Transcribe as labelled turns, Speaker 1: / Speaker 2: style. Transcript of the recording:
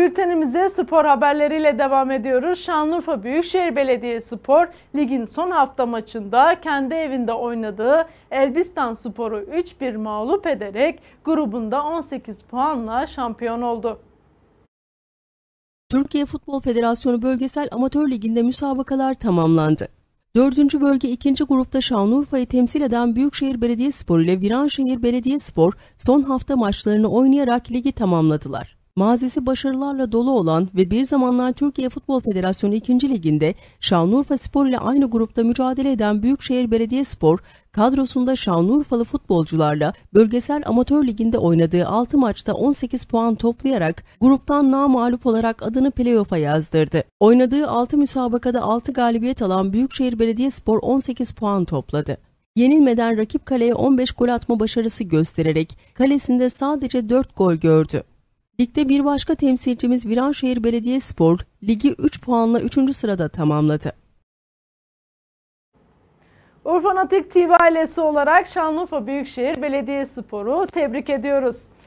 Speaker 1: Bültenimize spor haberleriyle devam ediyoruz. Şanlıurfa Büyükşehir Belediyespor ligin son hafta maçında kendi evinde oynadığı Elbistanspor'u 3-1 mağlup ederek grubunda 18 puanla şampiyon oldu.
Speaker 2: Türkiye Futbol Federasyonu Bölgesel Amatör Ligi'nde müsabakalar tamamlandı. 4. bölge 2. grupta Şanlıurfa'yı temsil eden Büyükşehir Belediyespor ile Viranşehir Belediyespor son hafta maçlarını oynayarak ligi tamamladılar. Mazisi başarılarla dolu olan ve bir zamanlar Türkiye Futbol Federasyonu 2. Ligi'nde Şanlıurfaspor ile aynı grupta mücadele eden Büyükşehir Belediyespor, kadrosunda Şanlıurfalı futbolcularla Bölgesel Amatör Ligi'nde oynadığı 6 maçta 18 puan toplayarak gruptan namağlup olarak adını playoff'a yazdırdı. Oynadığı 6 müsabakada 6 galibiyet alan Büyükşehir Belediyespor 18 puan topladı. Yenilmeden rakip kaleye 15 gol atma başarısı göstererek kalesinde sadece 4 gol gördü. Ligde bir başka temsilcimiz Viranşehir Belediyespor, ligi 3 puanla 3. sırada tamamladı.
Speaker 1: Urfanatik TV ailesi olarak Şanlıurfa Büyükşehir Belediyespor'u tebrik ediyoruz.